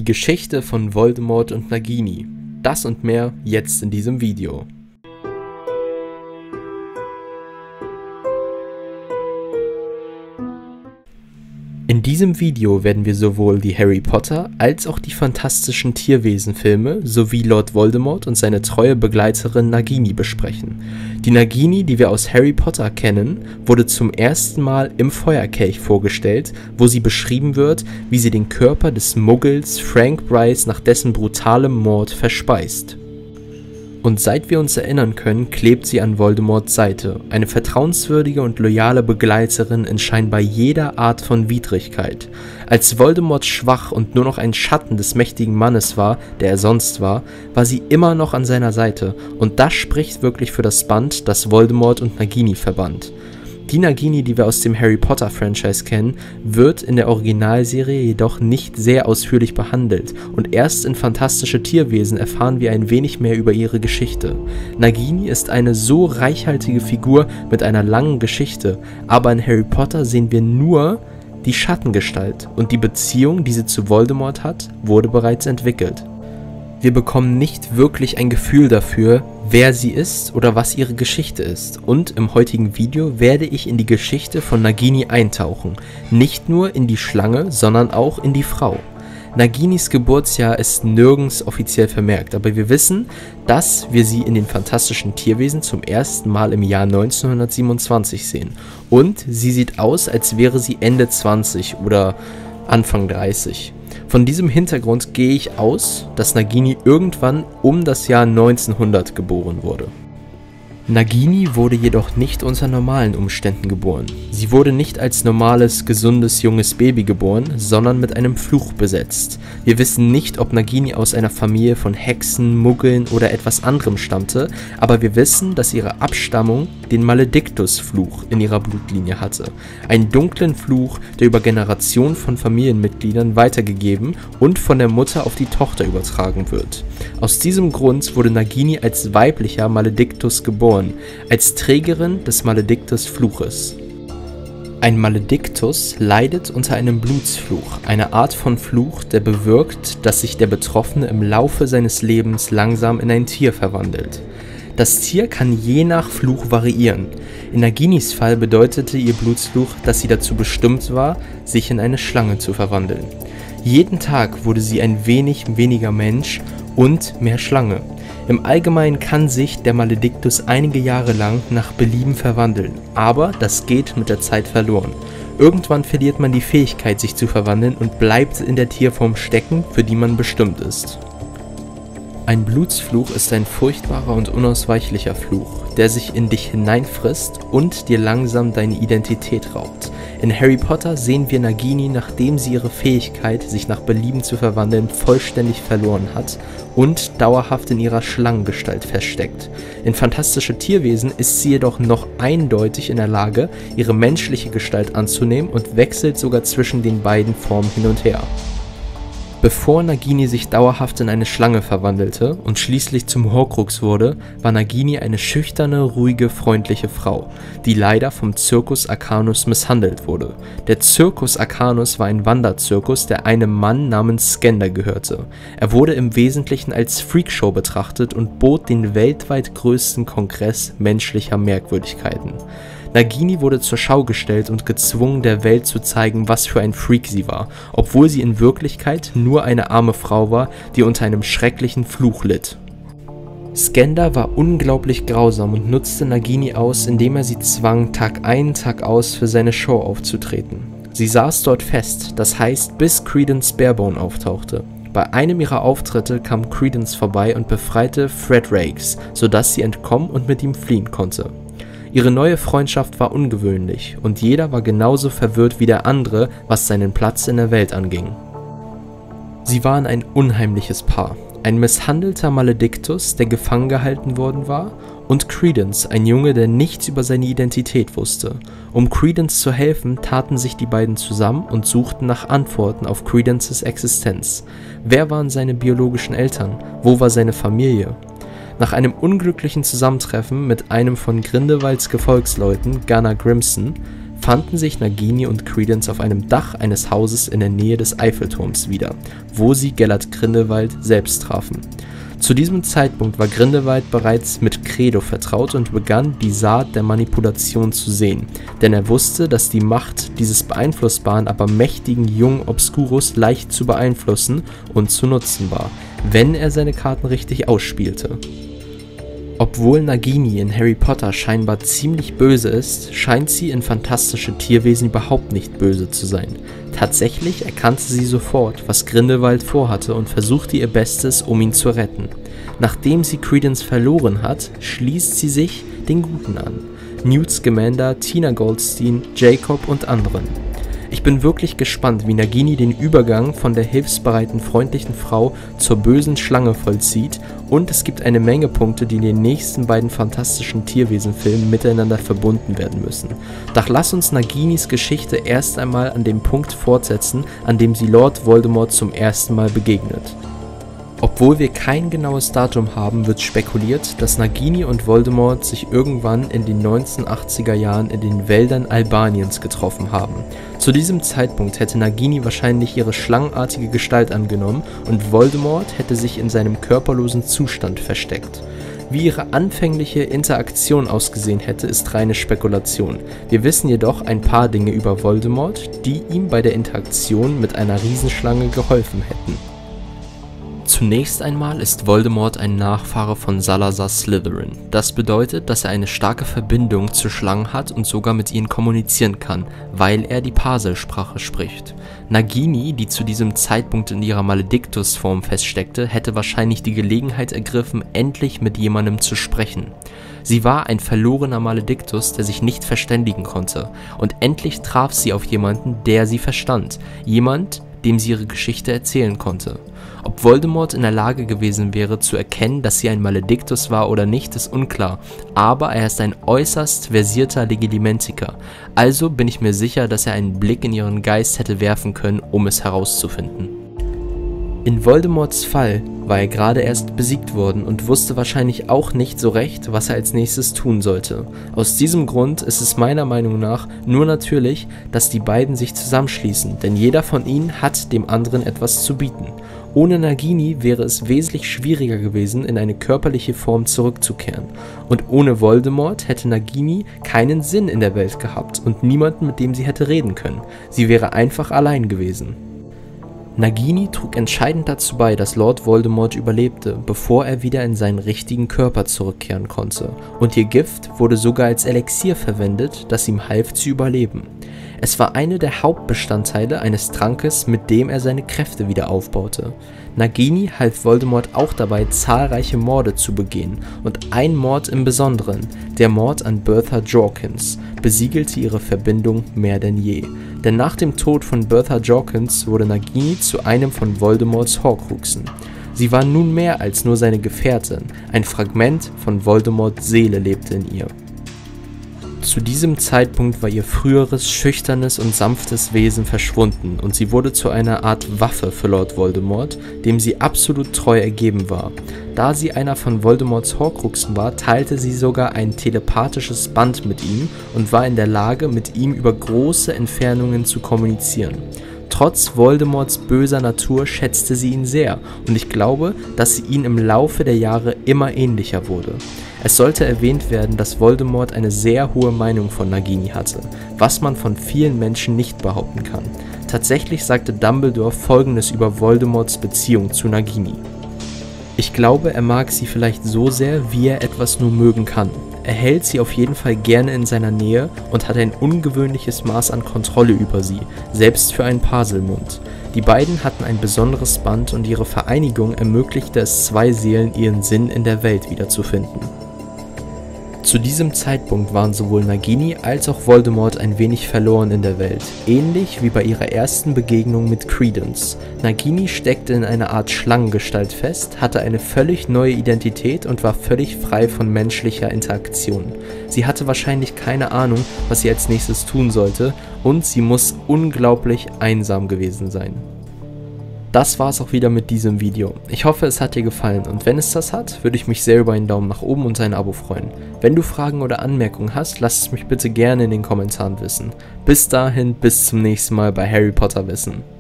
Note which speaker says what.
Speaker 1: Geschichte von Voldemort und Nagini. Das und mehr jetzt in diesem Video. In diesem Video werden wir sowohl die Harry Potter als auch die Fantastischen Tierwesen-Filme sowie Lord Voldemort und seine treue Begleiterin Nagini besprechen. Die Nagini, die wir aus Harry Potter kennen, wurde zum ersten Mal im Feuerkelch vorgestellt, wo sie beschrieben wird, wie sie den Körper des Muggels Frank Bryce nach dessen brutalem Mord verspeist. Und seit wir uns erinnern können, klebt sie an Voldemorts Seite, eine vertrauenswürdige und loyale Begleiterin in scheinbar jeder Art von Widrigkeit. Als Voldemort schwach und nur noch ein Schatten des mächtigen Mannes war, der er sonst war sie immer noch an seiner Seite, und das spricht wirklich für das Band, das Voldemort und Nagini verband. Die Nagini, die wir aus dem Harry Potter Franchise kennen, wird in der Originalserie jedoch nicht sehr ausführlich behandelt und erst in Fantastische Tierwesen erfahren wir ein wenig mehr über ihre Geschichte. Nagini ist eine so reichhaltige Figur mit einer langen Geschichte, aber in Harry Potter sehen wir nur die Schattengestalt und die Beziehung, die sie zu Voldemort hat, wurde bereits entwickelt. Wir bekommen nicht wirklich ein Gefühl dafür, wer sie ist oder was ihre Geschichte ist, und im heutigen Video werde ich in die Geschichte von Nagini eintauchen, nicht nur in die Schlange, sondern auch in die Frau. Naginis Geburtsjahr ist nirgends offiziell vermerkt, aber wir wissen, dass wir sie in den Fantastischen Tierwesen zum ersten Mal im Jahr 1927 sehen, und sie sieht aus, als wäre sie Ende 20 oder Anfang 30. Von diesem Hintergrund gehe ich aus, dass Nagini irgendwann um das Jahr 1900 geboren wurde. Nagini wurde jedoch nicht unter normalen Umständen geboren. Sie wurde nicht als normales, gesundes, junges Baby geboren, sondern mit einem Fluch besetzt. Wir wissen nicht, ob Nagini aus einer Familie von Hexen, Muggeln oder etwas anderem stammte, aber wir wissen, dass ihre Abstammung den Maledictus-Fluch in ihrer Blutlinie hatte. Einen dunklen Fluch, der über Generationen von Familienmitgliedern weitergegeben und von der Mutter auf die Tochter übertragen wird. Aus diesem Grund wurde Nagini als weiblicher Maledictus geboren, als Trägerin des Maledictus-Fluches. Ein Maledictus leidet unter einem Blutsfluch, eine Art von Fluch, der bewirkt, dass sich der Betroffene im Laufe seines Lebens langsam in ein Tier verwandelt. Das Tier kann je nach Fluch variieren. In Naginis Fall bedeutete ihr Blutsfluch, dass sie dazu bestimmt war, sich in eine Schlange zu verwandeln. Jeden Tag wurde sie ein wenig weniger Mensch und mehr Schlange. Im Allgemeinen kann sich der Maledictus einige Jahre lang nach Belieben verwandeln, aber das geht mit der Zeit verloren. Irgendwann verliert man die Fähigkeit, sich zu verwandeln, und bleibt in der Tierform stecken, für die man bestimmt ist. Ein Blutsfluch ist ein furchtbarer und unausweichlicher Fluch, der sich in dich hineinfrisst und dir langsam deine Identität raubt. In Harry Potter sehen wir Nagini, nachdem sie ihre Fähigkeit, sich nach Belieben zu verwandeln, vollständig verloren hat und dauerhaft in ihrer Schlangengestalt feststeckt. In Fantastische Tierwesen ist sie jedoch noch eindeutig in der Lage, ihre menschliche Gestalt anzunehmen und wechselt sogar zwischen den beiden Formen hin und her. Bevor Nagini sich dauerhaft in eine Schlange verwandelte und schließlich zum Horcrux wurde, war Nagini eine schüchterne, ruhige, freundliche Frau, die leider vom Circus Arcanus misshandelt wurde. Der Circus Arcanus war ein Wanderzirkus, der einem Mann namens Skender gehörte. Er wurde im Wesentlichen als Freakshow betrachtet und bot den weltweit größten Kongress menschlicher Merkwürdigkeiten. Nagini wurde zur Schau gestellt und gezwungen, der Welt zu zeigen, was für ein Freak sie war, obwohl sie in Wirklichkeit nur eine arme Frau war, die unter einem schrecklichen Fluch litt. Skender war unglaublich grausam und nutzte Nagini aus, indem er sie zwang, Tag ein, Tag aus für seine Show aufzutreten. Sie saß dort fest, das heißt, bis Credence Barebone auftauchte. Bei einem ihrer Auftritte kam Credence vorbei und befreite Fred Raikes, sodass sie entkommen und mit ihm fliehen konnte. Ihre neue Freundschaft war ungewöhnlich und jeder war genauso verwirrt wie der andere, was seinen Platz in der Welt anging. Sie waren ein unheimliches Paar. Ein misshandelter Maledictus, der gefangen gehalten worden war, und Credence, ein Junge, der nichts über seine Identität wusste. Um Credence zu helfen, taten sich die beiden zusammen und suchten nach Antworten auf Credences Existenz. Wer waren seine biologischen Eltern? Wo war seine Familie? Nach einem unglücklichen Zusammentreffen mit einem von Grindelwalds Gefolgsleuten, Gunnar Grimson, fanden sich Nagini und Credence auf einem Dach eines Hauses in der Nähe des Eiffelturms wieder, wo sie Gellert Grindelwald selbst trafen. Zu diesem Zeitpunkt war Grindelwald bereits mit Credo vertraut und begann, die Saat der Manipulation zu sehen, denn er wusste, dass die Macht dieses beeinflussbaren, aber mächtigen jungen Obscurus leicht zu beeinflussen und zu nutzen war, wenn er seine Karten richtig ausspielte. Obwohl Nagini in Harry Potter scheinbar ziemlich böse ist, scheint sie in Fantastische Tierwesen überhaupt nicht böse zu sein. Tatsächlich erkannte sie sofort, was Grindelwald vorhatte und versuchte ihr Bestes, um ihn zu retten. Nachdem sie Credence verloren hat, schließt sie sich den Guten an. Newt Scamander, Tina Goldstein, Jacob und anderen. Ich bin wirklich gespannt, wie Nagini den Übergang von der hilfsbereiten, freundlichen Frau zur bösen Schlange vollzieht, und es gibt eine Menge Punkte, die in den nächsten beiden Fantastischen Tierwesen-Filmen miteinander verbunden werden müssen. Doch lass uns Naginis Geschichte erst einmal an dem Punkt fortsetzen, an dem sie Lord Voldemort zum ersten Mal begegnet. Obwohl wir kein genaues Datum haben, wird spekuliert, dass Nagini und Voldemort sich irgendwann in den 1980er Jahren in den Wäldern Albaniens getroffen haben. Zu diesem Zeitpunkt hätte Nagini wahrscheinlich ihre schlangenartige Gestalt angenommen und Voldemort hätte sich in seinem körperlosen Zustand versteckt. Wie ihre anfängliche Interaktion ausgesehen hätte, ist reine Spekulation. Wir wissen jedoch ein paar Dinge über Voldemort, die ihm bei der Interaktion mit einer Riesenschlange geholfen hätten. Zunächst einmal ist Voldemort ein Nachfahre von Salazar Slytherin. Das bedeutet, dass er eine starke Verbindung zu Schlangen hat und sogar mit ihnen kommunizieren kann, weil er die Parselsprache spricht. Nagini, die zu diesem Zeitpunkt in ihrer Maledictus-Form feststeckte, hätte wahrscheinlich die Gelegenheit ergriffen, endlich mit jemandem zu sprechen. Sie war ein verlorener Maledictus, der sich nicht verständigen konnte, und endlich traf sie auf jemanden, der sie verstand, jemand, dem sie ihre Geschichte erzählen konnte. Ob Voldemort in der Lage gewesen wäre, zu erkennen, dass sie ein Maledictus war oder nicht, ist unklar, aber er ist ein äußerst versierter Legilimentiker, also bin ich mir sicher, dass er einen Blick in ihren Geist hätte werfen können, um es herauszufinden. In Voldemorts Fall war er gerade erst besiegt worden und wusste wahrscheinlich auch nicht so recht, was er als nächstes tun sollte. Aus diesem Grund ist es meiner Meinung nach nur natürlich, dass die beiden sich zusammenschließen, denn jeder von ihnen hat dem anderen etwas zu bieten. Ohne Nagini wäre es wesentlich schwieriger gewesen, in eine körperliche Form zurückzukehren. Und ohne Voldemort hätte Nagini keinen Sinn in der Welt gehabt und niemanden, mit dem sie hätte reden können. Sie wäre einfach allein gewesen. Nagini trug entscheidend dazu bei, dass Lord Voldemort überlebte, bevor er wieder in seinen richtigen Körper zurückkehren konnte, und ihr Gift wurde sogar als Elixier verwendet, das ihm half zu überleben. Es war einer der Hauptbestandteile eines Trankes, mit dem er seine Kräfte wieder aufbaute. Nagini half Voldemort auch dabei, zahlreiche Morde zu begehen, und ein Mord im Besonderen, der Mord an Bertha Jorkins, besiegelte ihre Verbindung mehr denn je. Denn nach dem Tod von Bertha Jorkins wurde Nagini zu einem von Voldemorts Horcruxen. Sie war nun mehr als nur seine Gefährtin, ein Fragment von Voldemorts Seele lebte in ihr. Zu diesem Zeitpunkt war ihr früheres, schüchternes und sanftes Wesen verschwunden und sie wurde zu einer Art Waffe für Lord Voldemort, dem sie absolut treu ergeben war. Da sie einer von Voldemorts Horcruxen war, teilte sie sogar ein telepathisches Band mit ihm und war in der Lage, mit ihm über große Entfernungen zu kommunizieren. Trotz Voldemorts böser Natur schätzte sie ihn sehr und ich glaube, dass sie ihm im Laufe der Jahre immer ähnlicher wurde. Es sollte erwähnt werden, dass Voldemort eine sehr hohe Meinung von Nagini hatte, was man von vielen Menschen nicht behaupten kann. Tatsächlich sagte Dumbledore Folgendes über Voldemorts Beziehung zu Nagini: Ich glaube, er mag sie vielleicht so sehr, wie er etwas nur mögen kann. Er hält sie auf jeden Fall gerne in seiner Nähe und hat ein ungewöhnliches Maß an Kontrolle über sie, selbst für einen Parselmund. Die beiden hatten ein besonderes Band und ihre Vereinigung ermöglichte es zwei Seelen, ihren Sinn in der Welt wiederzufinden. Zu diesem Zeitpunkt waren sowohl Nagini als auch Voldemort ein wenig verloren in der Welt, ähnlich wie bei ihrer ersten Begegnung mit Credence. Nagini steckte in einer Art Schlangengestalt fest, hatte eine völlig neue Identität und war völlig frei von menschlicher Interaktion. Sie hatte wahrscheinlich keine Ahnung, was sie als nächstes tun sollte, und sie muss unglaublich einsam gewesen sein. Das war's auch wieder mit diesem Video. Ich hoffe, es hat dir gefallen und wenn es das hat, würde ich mich sehr über einen Daumen nach oben und ein Abo freuen. Wenn du Fragen oder Anmerkungen hast, lass es mich bitte gerne in den Kommentaren wissen. Bis dahin, bis zum nächsten Mal bei Harry Potter Wissen.